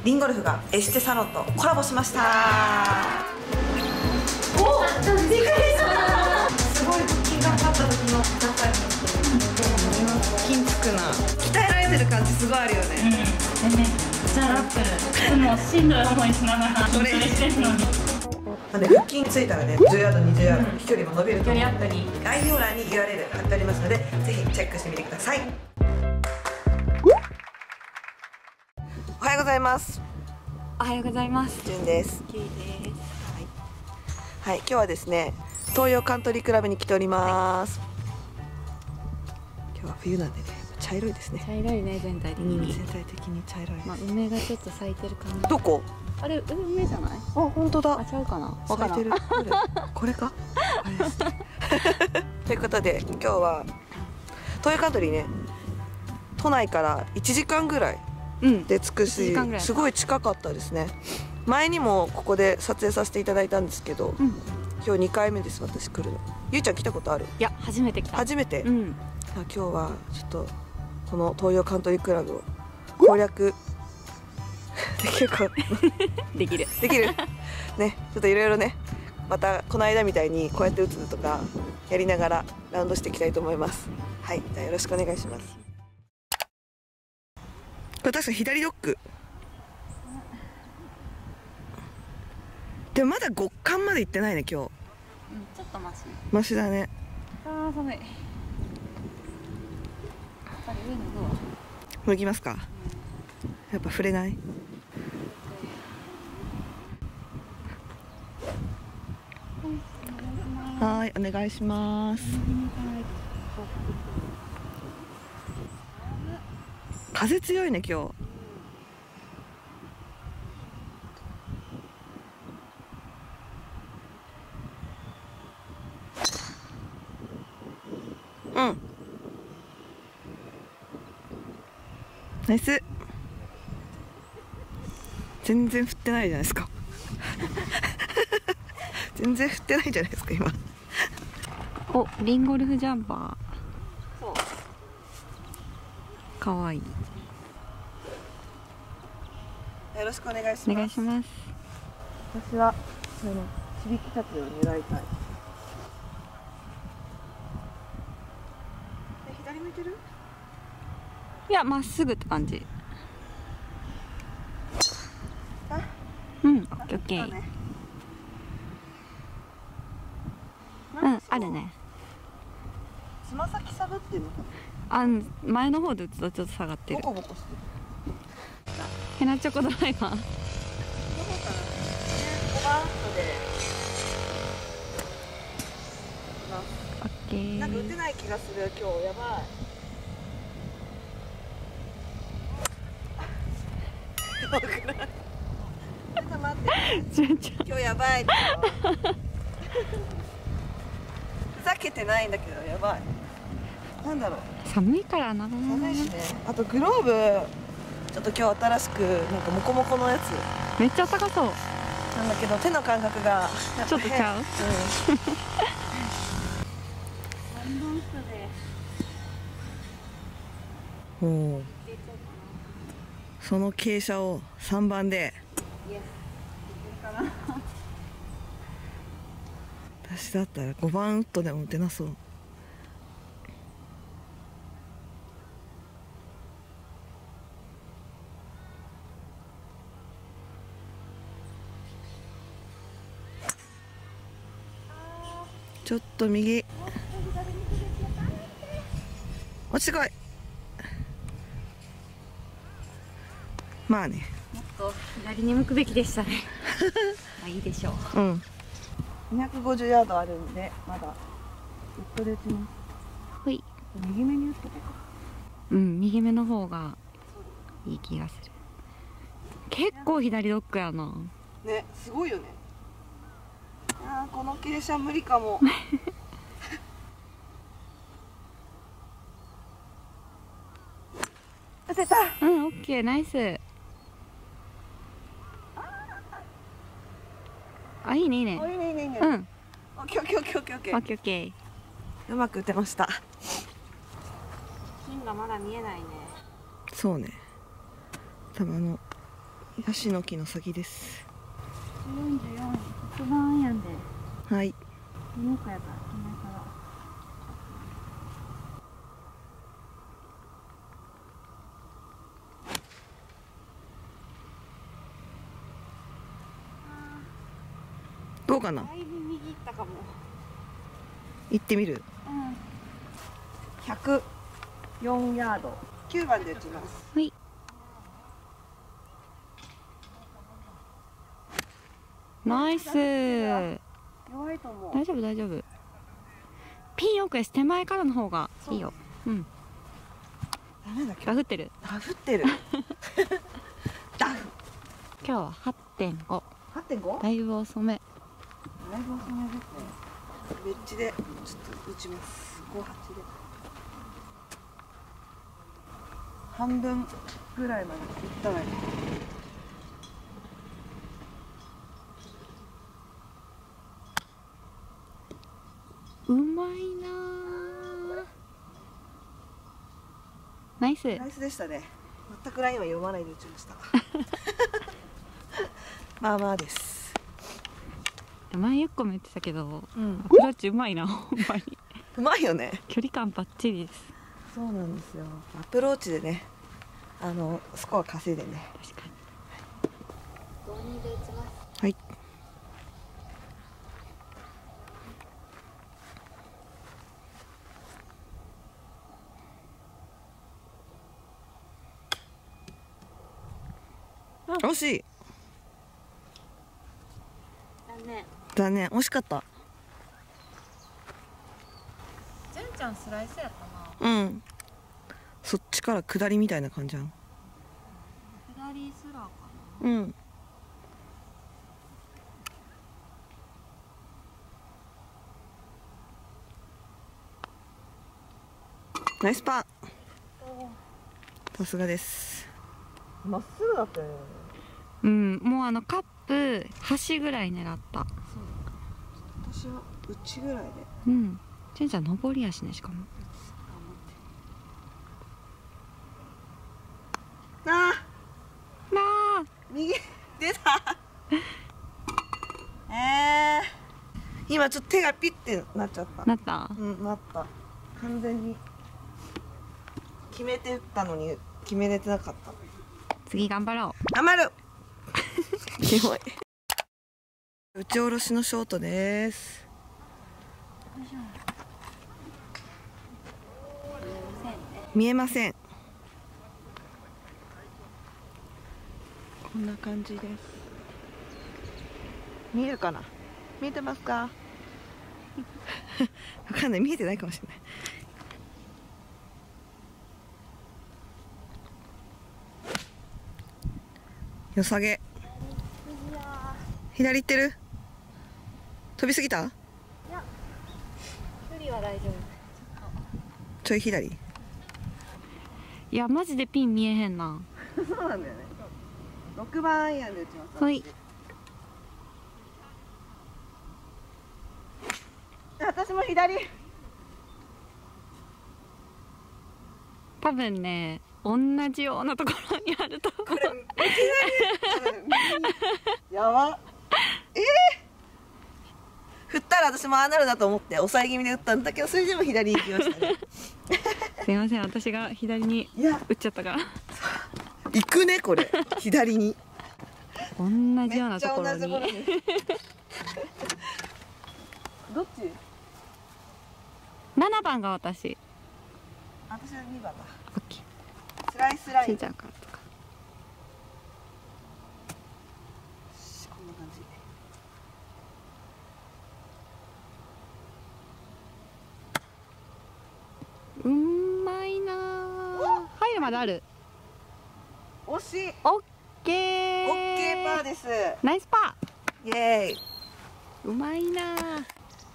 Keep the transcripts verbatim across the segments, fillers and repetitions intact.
リンゴルフがエステサロンとコラボしました。お、びっくりした。すごい腹筋がかかった時の何回も筋つくな。鍛えられてる感じすごいあるよね。 うん、めっちゃ楽。いつもしんどい思いしながら筋トレしてるのに。 で腹筋ついたらね、じゅうヤード、にじゅうヤード、飛距離も伸びると思う。 距離アップに概要欄に ユーアールエル 貼ってありますので、ぜひチェックしてみてください。おはようございます。 おはようございます。 じゅんです。 キウイです。 はい、はい、今日はですね、東洋カントリークラブに来ております。はい、今日は冬なんでね、茶色いですね。 茶色いね、全体的に。 全体的に茶色いです。 まあ、梅がちょっと咲いてる感じ。 どこ？ あれ、梅じゃない？あ、 本当だ。 あ、ちゃうかな。 咲いてる。これか？あれですね。ということで、今日は東洋カントリーね、都内からいちじかんぐらいで着くし、うん、すごい近かったですね。前にもここで撮影させていただいたんですけど、うん、今日にかいめです、私来るの。ゆうちゃん来たことある？いや、初めて来た。 初めて、うん、今日はちょっとこの東洋カントリークラブを攻略できるかできるできるね、ちょっといろいろね、またこの間みたいにこうやって打つとかやりながらラウンドしていきたいと思います。はい、じゃあよろしくお願いします。これ確か左ドッグでもまだ極寒まで行ってないね今日。うん、 ちょっとマシマシだね。 あー寒い。やっぱり上のドア脱ぎますか。やっぱ触れない。はい、お願いします。風強いね今日。うん。ナイス。全然振ってないじゃないですか。全然振ってないじゃないですか今。 お、リンゴルフジャンパー。そう。可愛い。 よろしくお願いします。 お願いします。 私はそのちびきたちを狙いたい。え、左向いてる？ いや、まっすぐって感じ。 あ、 うん、オッケーオッケー。うん、あるね。 つま先下がってるのかな。あ、前の方で打つとちょっと下がってる。 ボコボコしてる。 ヘナチョコドライバー。 どこかな。じゅうごばんウッドで。 オッケー。 なんか打てない気がする今日。やばい。ちょっと待って。今日やばい。ふざけてないんだけどやばい。なんだろう。 寒いからな。 寒いしね。あとグローブちょっと今日新しくなんかモコモコのやつ。 めっちゃ高そう。 なんだけど手の感覚がちょっとちゃう。うん。 おお。その傾斜をさんばんで。私だったらごばんウッドでも打てなそう。ちょっと右。落ちてこい。まあね。 もっと左に向くべきでしたね。まあいいでしょう。 うん。にひゃくごじゅうヤードあるんで、まだウッドで打ちます。 ほい。 右目に打ってこうか。 うん、右目の方がいい気がする。結構左ドッグやな。 ね、すごいよね。あー、この傾斜無理かも。打てた。 うん、オッケー、ナイス。あ、いいね、いいね。 いいね、いいね、いいね。 うん。 オッケー、オッケー、オッケー、オッケー、オッケー。 オッケー、オッケー。 うまく打てました。 芯がまだ見えないね。 そうね。多分あのヤシの木の先です。 よんじゅうよん、骨盤やんで。 はい。 見よかやから、決めから。 どうかな。 だいぶ右行ったかも。 行ってみる。 うん。 ひゃくよんヤード。きゅうばんで打ちます。 はい。ナイス。 弱いと思う。 大丈夫大丈夫。ピン奥へ手前からの方がいいよ。うん。 ダメだっけ。 ダフってる。 ダフってる。ダフ。 今日は はってんご。 はってんご？ だいぶ遅め。 だいぶ遅めですね。ウェッジでちょっと打ちます。ごはちで。半分ぐらいまでいったらいい。 うまいなー。ナイス。 ナイスでしたね。全くラインは読まないで打ちました。まあまあです。 前ゆっこも言ってたけど、 うん、 アプローチうまいな、ほんまに。 うまいよね。 距離感バッチリです。 そうなんですよ。アプローチでね、あのスコア稼いでね。 確かに。 ごにんで打ちます。はい。惜しい。 残念。 残念。惜しかった。 純ちゃんスライスやったな。 うん。そっちから下りみたいな感じじゃん。 下りスラーかな。うん。ナイスパー。さすがです。まっすぐだったよね。 うん、もうあのカップ端ぐらい狙った。そう。 私は内ぐらいで。 うん。純ちゃん上りやしね、しかも。 ああ。 なあ。 右出た。ええー。今ちょっと手がピッてなっちゃった。 なった。 うん、なった。完全に。決めて打ったのに決めれてなかった。 次頑張ろう。 頑張る。キモい。打ち下ろしのショートです。見えません。こんな感じです。見えるかな。見えてますか。わかんない、見えてないかもしれない。よさげ。左行ってる。飛びすぎた。いや、 距離は大丈夫。 ちょい左。 いや、マジでピン見えへんな。 そうなんだよね。ろくばんアイアンで打ちます。 はい。 私も左。 多分ね、同じようなところにあると思う。これやば。えー、振ったら私もああなるなと思って抑え気味で打ったんだけど、それでも左に行きましたね。 すいません、私が左に打っちゃったから。 行くね、これ左に。 同じようなところに。 どっち？ ななばんが私。 私はにばんだ。 オッケー。 スライスライン。 しんちゃんからとか。 こんな感じ。 うまいなー。入るまである。 惜しい。 オッケー。 オッケーパーです。 ナイスパー。イエーイ。 うまいなー。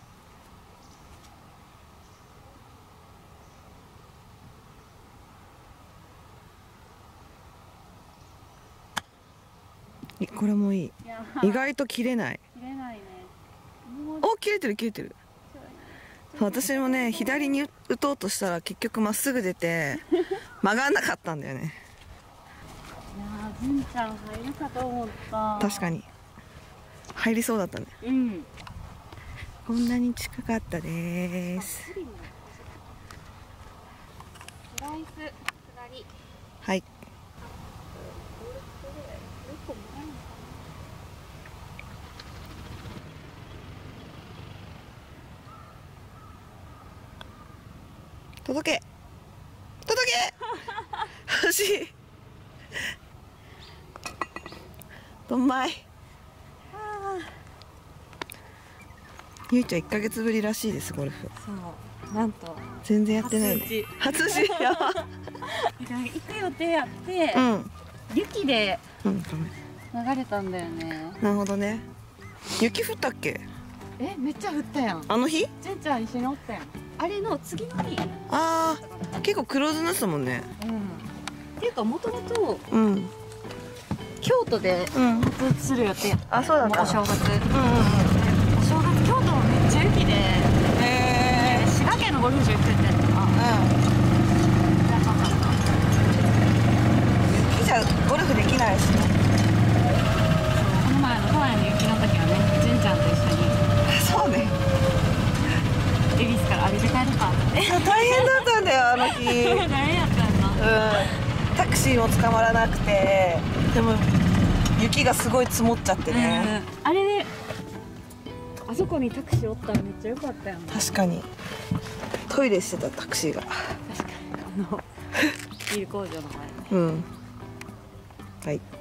これもいい。意外と切れない。 切れないね。 お、切れてる切れてる。私もね、左に打とうとしたら結局まっすぐ出て曲がんなかったんだよね。 いや純ちゃん入るかと思った。 確かに入りそうだったね。 うん。 こんなに近かったです。はい。届け届け欲しいどんまい。ゆいちゃんいっかげつぶりらしいです、ゴルフ。 そう、なんと全然やってないね。初打ちやば。 行く予定やって、うん、雪で流れたんだよね。 なるほどね。雪降ったっけ？ え、めっちゃ降ったやん。 あの日？ じゅんちゃん一緒におったやん。あれの次の日。 ああ、結構クローズナスだもんね。 うん。っていうかもともと京都で初打ちする予定やった。 あ、そうだった。 お正月。うんうんうん。お正月京都もめっちゃ雪で。へえ。滋賀県のゴルフ場行ってたやつかな。うん。 雪じゃゴルフできないしね。 この前のハワイの雪の時はね、純ちゃんと一緒に。 そうね。 恵比寿から歩いて帰るかって。 大変だったんだよ、あの日。 大変やったんだ。 うん。タクシーも捕まらなくて、でも雪がすごい積もっちゃってね。 あれで、あそこにタクシーおったらめっちゃ良かったよね。 確かに。トイレしてたタクシーが。 確かに。あのビール工場の前で。 うん。はい。